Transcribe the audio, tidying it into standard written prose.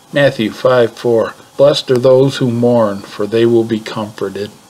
Matthew 5:4. Blessed are those who mourn, for they will be comforted.